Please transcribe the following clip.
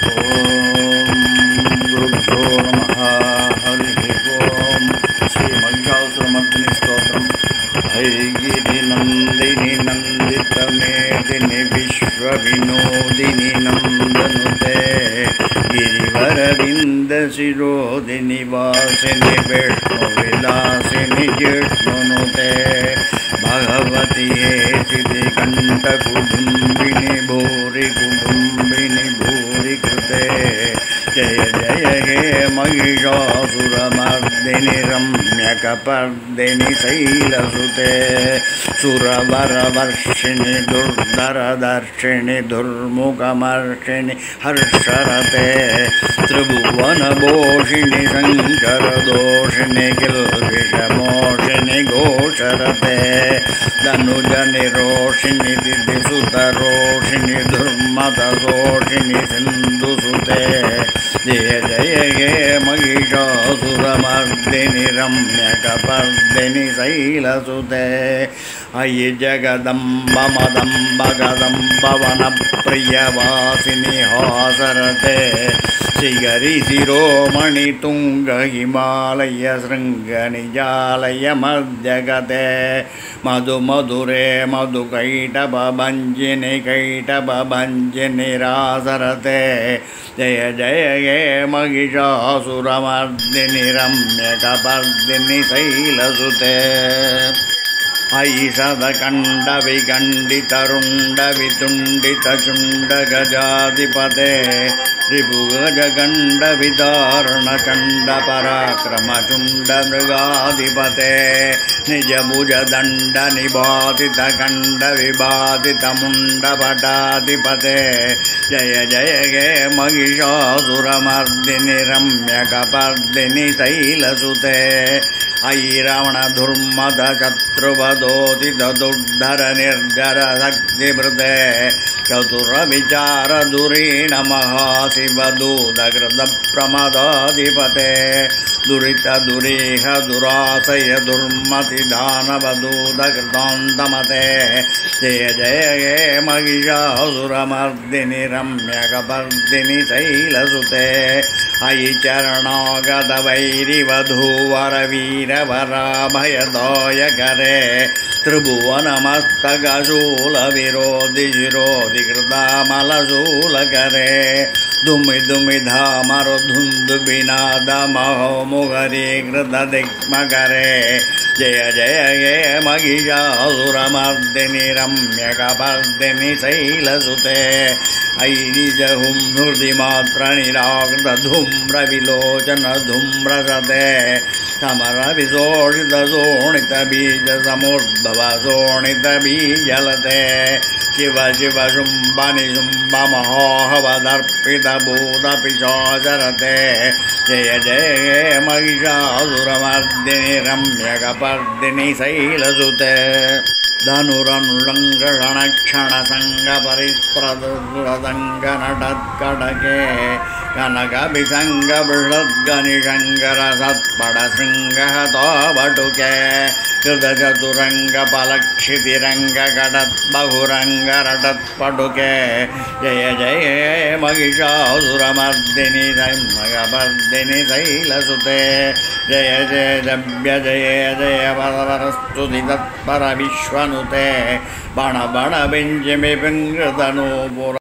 गुरुभ्यो नमः। हरिः ओम्। श्रीमहिषासुरमर्दिनी स्तोत्रम्। हरिगिरिनन्दिनि नन्दितमेदिनि विश्वविनोदिनि नन्दनुते गिरिवरविन्दशिरोदिनि वासिनि विष्णुविलासिनि जिष्णुनुते भगवति हेतिकण्ठकुटुम्बिनि भूरि कुटुम्बिनि भूरि कृते जय जय हे महिषासुरमर्दिनि रम्यकपर्दिनि शैलसुते सुरवरवर्षिणि दुर्धरदर्शिनि दुर्मुखमर्षिणि हर्षरते त्रिभुवनभूषिणि शङ्करदोषिणि किल्बिषमोषिणि घोषरते धनुजनिरोषिणि दिदिसुतरोषिणि दुर्मदशोषिणि सिन्धुसुते जय जय हे महिषासुरमर्दिनि रम्यकपर्दिनि शैलसुते अयि जगदम्ब मदम्ब वनप्रियवासिनि हासरते शिखरि शिरोमणि तुंग हिमालय शृङ्गनिजालय मध्यगते मधु मधुरे मधुकैटभञ्जिनि कैटभञ्जिनि रासरते जय जय हे महिषासुरमर्दिनि रम्यकपर्दिनि शैलसुते ऐषदखण्डविखण्डितरुण्डवितुण्डितचुण्डगजाधिपते त्रिभुवनगण्डविदारणचण्डपराक्रमचुण्डमृगाधिपते निजभुजदण्डनिबाधितकण्डविबाधितमुण्डपटाधिपते जय जय हे महिषासुरमर्दिनि रम्यकपर्दिनि शैलसुते ऐरावणधुर्मद शत्रुवदोदित दुर्धर निर्जर शक्तिभृते चतुरविचारधुरीण महाशिवदूतकृत प्रमदाधिपते दुरितदुरीह दुराशय दुर्मति दानवदूतकृतान्तमते जय जय हे महिषासुरमर्दिनि रम्यकपर्दिनि शैलसुते अयि चरणागत वैरिवधूवर वीरवराभयदायकरे त्रिभुवनमस्तकशूलविरोधि शिरोधिकृतामलशूलकरे दुमि दुमि धामरुधुन्दुबिनादमहोमुहरी कृतदिक्मकरे जय जय हे महिषासुरमर्दिनि रम्यकपर्दिनि शैलसुते ऐनिजहुं हृदिमात्रनिराकृतधूम्रविलोचन धूम्रसते समरविशोषितशोणितबीजसमुद्भव शोणितबीजलते शिव शिव शुम्भनिशुम्भमहोहवदर्पितभूतपिशाचरते जय जय हे महिषासुरमर्दिनि रम्यकपर्दिनि शैलसुते धनुरनुरङ्गणक्षणसङ्गपरिस्फुरदङ्गनटत्कडके कनकभिसङ्गबृहद्गनिशङ्करसत्पडशृङ्गहतोवटुके कृतचतुरङ्गपलक्षितिरङ्गकटद्बहुरङ्गरटत्पटुके जय जय हे महिषासुरमर्दिनि रम्यकपर्दिनि शैलसुते जय जय जव्य जय जय वरवरस्तुति तत्पर विश्वनुते बण बण बिञ्जिमि पिङ्गृतनूपुर